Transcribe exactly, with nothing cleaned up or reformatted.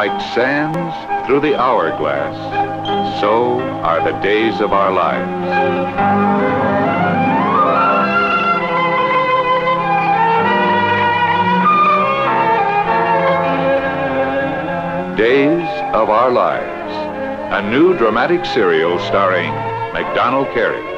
Like sands through the hourglass, so are the days of our lives. Days of Our Lives, a new dramatic serial starring MacDonald Carey.